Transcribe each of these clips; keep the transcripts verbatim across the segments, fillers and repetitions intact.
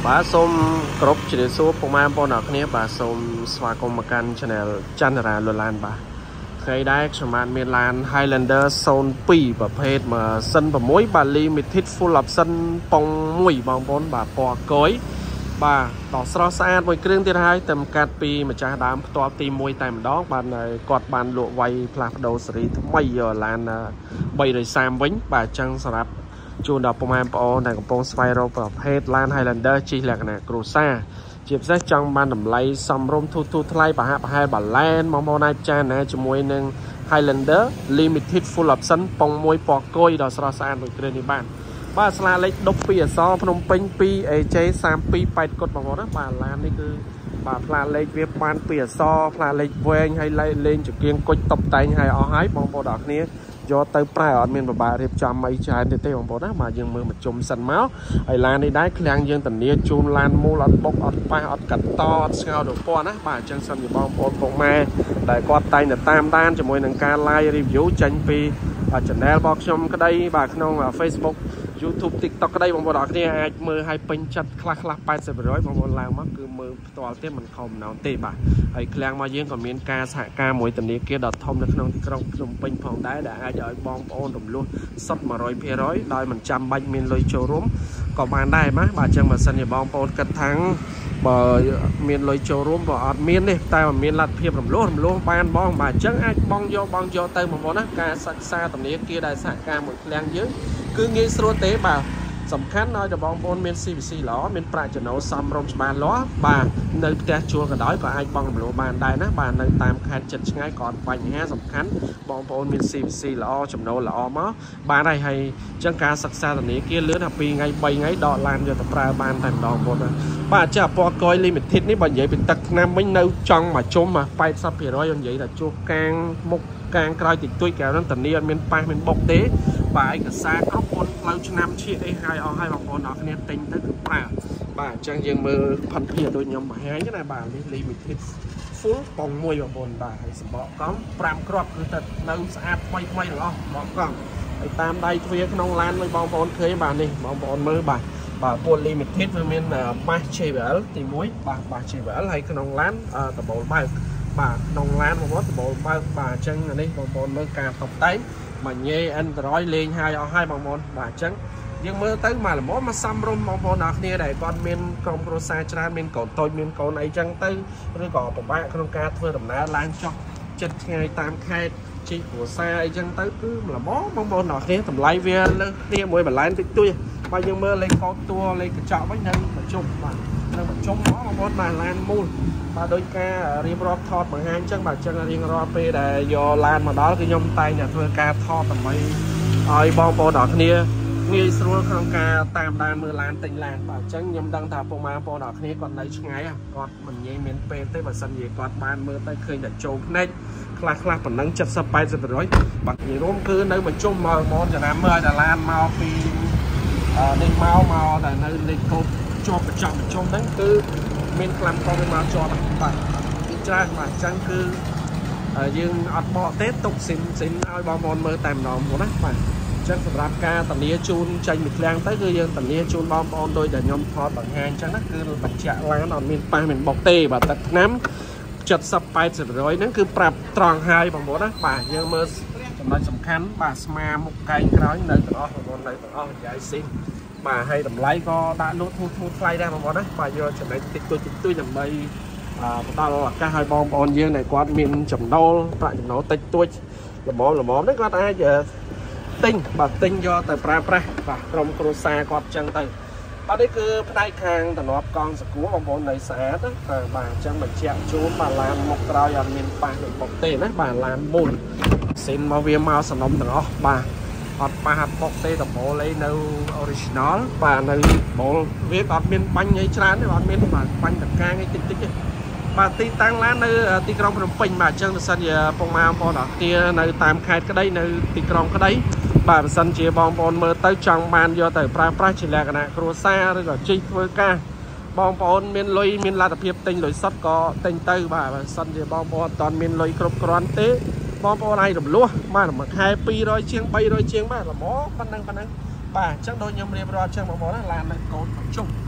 បាទសូមគោរពជំរាបសួរពុកម៉ែបងប្អូនអរគ្នាបាទសូមស្វាគមន៍មកកាន់ Channel ចន្ទរាលូឡានបាទថ្ងៃដែរខ្ញុំបានមានឡាន Highlander ศูนย์ two ប្រភេទម៉ាស៊ីន six បាទ Limited Full Option ប៉ុងoneបងប្អូនបាទពណ៌កយបាទដល់ស្រស់ស្អាតមួយគ្រឿងទៀតហើយតែកាត់ពីម្ចាស់ដើមផ្ទាល់ទីoneតែម្ដងបាទគាត់បានលក់វាយផ្លាស់ប្ដូរស៊េរីថ្មីយកឡានthree thirtyវិញបាទអញ្ចឹងសម្រាប់ជួនដល់ពុកម៉ែបងប្អូនដែលកំពុងស្វែងរកប្រភេទឡាន Highlander ជិះលក្ខណៈគ្រួសារជាពិសេសចង់បានតម្លៃសមរម្យធូរធូរថ្លៃប្រហាក់ប្រហែលបាឡែនបងប្អូនអាចចារណាជាមួយនឹង Highlander Limited Full Option ប៉ុងoneពណ៌កុយដ៏ស្រស់ស្អាតមួយគ្រឿងនេះបាទបាទស្លាលេខដប់twoអក្សរភ្នំពេញtwo เอ เจ thirty-twoแปดកុដបងប្អូនណាបាទឡាននេះគឺបាទផ្លាកលេខវាបានtwoអក្សរផ្លាកលេខវែងហើយលេងចង្គៀងគុជតុបតែងឲ្យអស់ហើយបងប្អូនទាំងគ្នាយកទៅប្រើអត់មានពិបាករៀបចំអីច្រើនទេទេបងប្អូនណាបាទយើងមើលមកជុំសិនមកហើយឡាននេះដែរឃ្លាំងយើងធានាជូនឡានមូលអត់បុកអត់ប៉ះអត់កាត់តអត់ស្ងោរទៅពណ៌ណាបាទអញ្ចឹងសិនជាបងប្អូនពុកម៉ែដែលគាត់តែងតែតាមដានជាមួយនឹងការ live review ចេញពី channel របស់ខ្ញុំក្តីបាទក្នុង Facebook YouTube TikTok ក្តីបងប្អូនអរគ្នាអាចមើលឲ្យពេញចិត្តខ្លះខ្លះeighty percentបងប្អូនឡើងមកគឺមើលផ្ទាល់ទេមិនខំណោទេបាទហើយឃ្លាំងមកយើងក៏មានការសហការមួយធនាគារដ៏ធំនៅក្នុងទីក្រុងភ្នំពេញផងដែរដែលអាចឲ្យបងប្អូនរំលោះសុទ្ធone hundred percentដោយមិនចាំបាច់មានលុយចូលរួមក៏បានដែរបាទបាទអញ្ចឹងបើសិនជាបងប្អូនគិតថាបើមានលុយចូលរួមក៏អត់មានទេតែមិនមានលទ្ធភាពរំលោះរំលោះបានបងបាទអញ្ចឹងអាចបងយកបងយកទៅបងប្អូនណាការសិក្សាធនាគារដែលសហការមួយឃ្លាំងយើងគឺងាយស្រួលទេបាទសំខាន់ឲ្យតែបងប្អូនមាន ซี វី ซี ល្អមានប្រាក់ចំណូលសមរម្យច្បាស់លាស់បាទនៅផ្ទះជួលក៏ដោយក៏អាចបងរំលោះបានដែរណាបាទនៅតាមខេត្តជិតឆ្ងាយក៏អត់បញ្ហាសំខាន់បងប្អូនមាន ซี វី ซี ល្អចំណូលល្អមកបានហើយហើយអញ្ចឹងការសិក្សាធនាគារលឿនថាtwoថ្ងៃthreeថ្ងៃដកឡានយកទៅប្រើបានតែម្ដងបងប្អូនបាទចាពណ៌កយ Limited នេះបើនិយាយពីទឹកថ្នាំវិញនៅចង់មកជុំមកeighty percentនិយាយថាជួសកាងមុខកាងក្រោយតិចតួចកែវហ្នឹងធានាអត់មានប៉ះមានបុកទេបាទឯកសារគ្រប់មុនផ្លូវឆ្នាំឈៀកអីហើយអស់ហើយបងប្អូនអរគ្នាទិញទៅគឺប្រើបាទអញ្ចឹងយើងមើលផាន់ភាដូចខ្ញុំបង្ហាញណាបាទនេះ Limited Full ប៉ុងoneបងប្អូនបាទហើយសម្បកកង់fiveគ្រាប់គឺទៅនៅស្អាតថ្មីថ្មីទាំងអស់សម្បកកង់ហើយតាមដៃទ្វារក្នុងឡានវិញបងប្អូនឃើញបាទនេះបងប្អូនមើលបាទបាទពួក Limited វាមានបាស ジェイ วี แอล ទីoneបាទបាស ジェイ วี แอល ហើយក្នុងឡានដបូលបើកបាទក្នុងឡានបងប្អូនដបូលបើកបាទអញ្ចឹងនេះបងប្អូនមើលការតុបតែងមកញ៉េ Android លេងហើយអស់ហើយបងប្អូនបាទអញ្ចឹងយើងមើលទៅមកល្មមមកសំរុំបងប្អូនអរគ្នាដែលគាត់មានក្រុមគ្រួសារច្រើនមានកូនតូចមានកូនអីចឹងទៅឬក៏ពិបាកក្នុងការធ្វើដំណើរឡើងចុះចិត្តឆ្ងាយតាមខេត្តជិះគ្រួសារអីចឹងទៅគឺល្មមបងប្អូនអរគ្នាតម្លៃវាលើគ្នាមួយបន្លែតិចតួចបើយើងមើលលេខកោតតួលេខកញ្ចក់វិញនៅបញ្ចុំបាទនៅបញ្ចុំបងប្អូនបាទឡានមូលបាទដោយការរៀបរាប់ថតបង្ហាញអញ្ចឹងបាទអញ្ចឹងរៀងរាល់ពេលដែលយកឡានមកដល់គឺខ្ញុំតែងតែធ្វើការថតដើម្បីឲ្យបងប្អូនអរគ្នាងាយស្រួលក្នុងការតាមដានមើលឡានទិញឡានបាទអញ្ចឹងខ្ញុំដឹងថាពុកម៉ែបងប្អូនអរគ្នាគាត់នៅឆ្ងាយគាត់មិនងាយមានពេលទេបើសិនជាគាត់បានមើលទៅឃើញតែចូលភ្នែកខ្លះខ្លះប៉ុណ្ណឹងseventy eighty percentបាទនិយាយរួមគឺនៅបញ្ចុំមកបងចំណាំមើលឲ្យតែឡានមកពីនេះមកមកតែនៅលេខកូដជាប់បញ្ចុំបញ្ចុំហ្នឹងគឺមានក្លាំកងមកជាប់បាទពីច្រើនបាទអញ្ចឹងគឺយើងអត់បកទេទុកស៊ីនស៊ីនឲ្យបងប្អូនមើលតែម្ដងមកណាបាទអញ្ចឹងសម្រាប់ការធានាជូនចេញពីឃ្លាំងទៅគឺយើងធានាជូនបងប្អូនដោយតែខ្ញុំថតបង្ហាញអញ្ចឹងណាគឺបញ្ជាក់ឡានអត់មានប៉ះមានបុកទេបាទទឹកថ្នាំseventy eighty percentហ្នឹងគឺប្រាប់ត្រង់ហើយបងប្អូនណាបាទយើងមើលចំណុចសំខាន់បាទស្មាមុខកែងក្រោយនៅទាំងអស់បងប្អូននៅទាំងអស់និយាយស៊ីបាទហើយតម្លៃក៏ដាក់លក់ធូរធូរថ្លៃដែរបងប្អូនណាបាទយកចំណេញតិចតួចតិចតួចដើម្បីផ្ដល់ឱកាសឲ្យបងប្អូនយើងដែលគាត់មានចំណូលប្រាក់ចំណូលតិចតួចល្មមល្មមនេះគាត់អាចទិញបាទទិញយកទៅប្រើប្រាស់បាទក្រុមគ្រួសារគាត់ចឹងទៅបាទនេះគឺផ្នែកខាងតំណប់កង់សកួរបងប្អូននៅស្អាតណាបាទអញ្ចឹងបញ្ជាក់ជូនបាទឡានមុខក្រោយអត់មានប៉ះនឹងបុកទេណាបាទឡានមូលស៊ីនមកវាមកសំណុំទាំងអស់បាទអត់ប៉ះអត់បុកទេដំបូលអីនៅ original បាទនៅដំបូលវាអត់មានបាញ់អីច្រើនទេអត់មានបាទបាញ់តកាងអីតិចតិចទេបាទទីតាំងឡាននៅទីក្រុងភ្នំពេញបាទអញ្ចឹងបើសិនជាពុកម៉ែបងប្អូនអរគ្នានៅតាមខេត្តក្តីនៅទីក្រុងក្តីបាទបើសិនជាបងប្អូនមើលទៅចង់បានយកទៅប្រើប្រាស់ជាលក្ខណៈគ្រួសារឬក៏ជិះធ្វើការបងប្អូនមានលុយមានលទ្ធភាពទិញលុយសុទ្ធក៏ទិញទៅបាទបើសិនជាបងប្អូនអត់ទាន់មានលុយគ្រប់គ្រាន់ទេបងប្អូនអាចរំលោះបាទមួយខែtwo hundredជាងthree hundredជាងបាទល្មមប៉ុណ្ណឹងប៉ុណ្ណឹងបាទអញ្ចឹងដូចខ្ញុំរៀបរាប់អញ្ចឹងបងប្អូនណាឡាននៅកូនបញ្ចុះ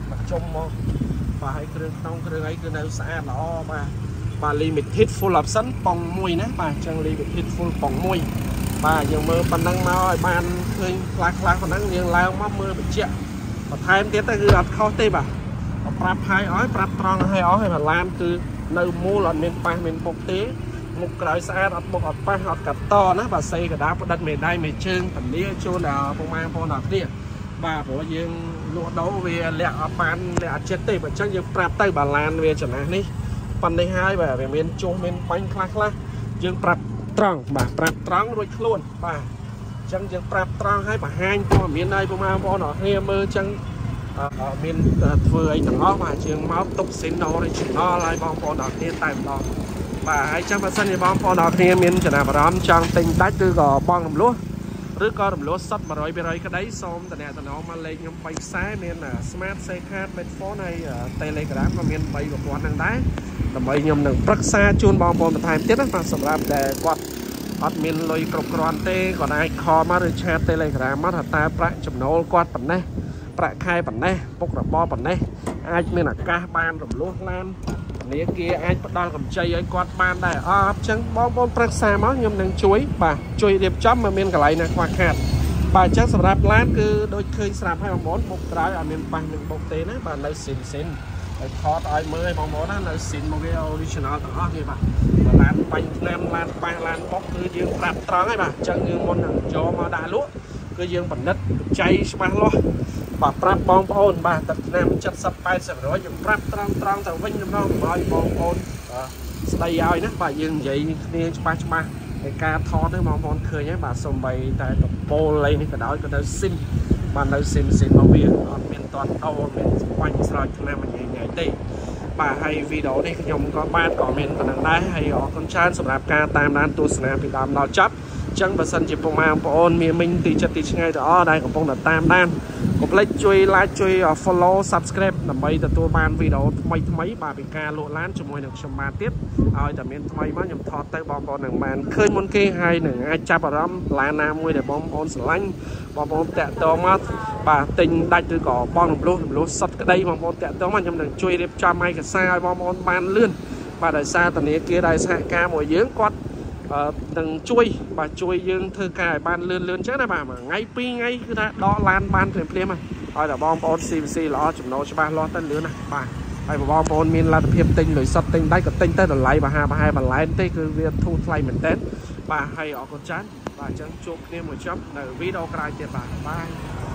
bật trong mò và hãy kêu trong kêu ấy kêu nào xa nó mà và limited full option bong mùi nè bà chẳng limited full bong mùi bà nhưng mơ phần năng nói ban khơi lạc lạc phần năng nhưng lao mắm mưa bị chẹt và thay em tiến tới gạt khó tê bà prap hai ói prap tròn hai ói hay mà làm từ nơi mua là miền Bắc miền Bắc tế một cái xe đặt một cái hot cắt to nó và xây cái đá đất miền đây miền trơn phầnนี้chỗ nào công an phong nào kia bà của dương lúa đấu về lẹ ban lẹ chết tê và chắc dương prap tay bà lan về chẳng hạn đi phần này hai bà về miền trung miền bánh khác là dương prap tròn bà prap tròn rồi luôn bà chẳng dương prap tròn hai bà hai của miền đây công an phong nào kia mơ chẳng ở miền vừa ấy nó mà trường máu tục xin nó thì chỉ nó lại bom phun đỏ thiên tài đó và hai trăm phần trăm thì bom phun đỏ thiên miền chỉ là vào đó trong tình tách từ gò bom đầm lúa rứa co đầm lúa sắt mà rồi bây giờ cái đấy xong từ này từ nó mà lên nhom bay sáng miền là smart xe card bên phố này telegram và miền bay của quán đang đá là mấy nhom đừng rất xa chun bom phun một thời tiết mà sầm làm để quạt ở miền lôi cột cồn tê còn ai kho mà rồi chat telegram mà ta phải chụp nấu quạt phần nàyประคายปันแน่ปกระบอปันแน่ไอ้เมื่อนักการบ้านรวมล้วนล้านนี้เกี่ยไอ้ประดานกับใจไอ้กอดบ้านได้อ๋อจังบอลบอลประสาม้อยมหนึ่งช่วยบ่าช่วยเรียบจ้ำมาเมียนกับไรนะกว่าขาดบ่าจังสำหรับร้านคือโดยเคยสลับให้บอลบกร้ายอ่ะเมียนปังหนึ่งบกเตนะบ่าในสินสินไอ้คอร์ดไอ้เมื่อยบอลบอลนั่นในสินโมเดลออริจินอลต่างๆนี่บ่าร้านปังแนมร้านปังร้านบกคือยืนปรับตรังให้บ่าจังยืนบนหนึ่งโจมาด่าลุ้คือยืนปันนัดใจสบายล้อbà prap bong ôn bà tập nam chất sắp bay sẽ rồi dùng prap trăng trăng từ vinh năm đó nói bong ôn đây ai đó bà dừng vậy đi ba ba cái ca thò tới mong mong khơi nhé bà xong bay tại tập bô lên cái đó cái đó xin bà nơi xin xin bảo việc ở miền toàn âu miền quanh rồi cho nên mình nhảy đi bà hay video đi dùng có ban có miền còn đằng đá hay ở con trai sắp đạp ca tam đan tu snap thì đam nó chấp chẳng và sân chỉ phong mang ôn miền minh thì chất thì ngay đó đây của phong là tam đanกดไลค์ช่วยไลค์ช่วย follow subscribe นำไปแต่ตัวบ้านวิดีโอทำไมทำไมบาปิกาโลล้านจมวยหนึ่งชมมาติดเอาแต่เมียนทำไมบ้านยำทอดแต่บอลบอลหนึ่งมันเคยมันเกย์ให้หนึ่งไอจับอารมณ์ลายน้ำมวยแต่บอลบอลสลังบอลบอลแตะตัวมาบาติงได้ตัวก่อบอลหนุ่มรู้หนุ่มรู้สัตว์ก็ได้บอลบอลแตะตัวมันยำหนึ่งช่วยเรียบจำให้กับซ้ายบอลบอลบานเลื่อนบาได้ซ้ายตอนนี้เกียร์ได้ซ้ายกามวยเยอะกว่าดังช่วยบาช่วยยืนเธอกายบานเลื่อนเลื่อนเจ้าหน้าบ่ามาไงปีไงคือถ้าดอลานบานเปลี่ยนเปลี่ยนมาแต่บอลบอลซีซีล้อจุ่มโน้ตใช่ป่ะล้อต้นเรือนะป่ะไอ้บอลบอลมีระดับเพียบติงหรือสัตติงได้กับติงเต้นไหลป่ะฮะป่ะให้ป่ะไหลเต้คือเรียนทูไลเหมือนเต้นป่ะให้ออกคนชั้นป่ะจังจุกเนี่ยเหมือนช็อปในวิดีโอกลายเจ็บป่ะป่ะ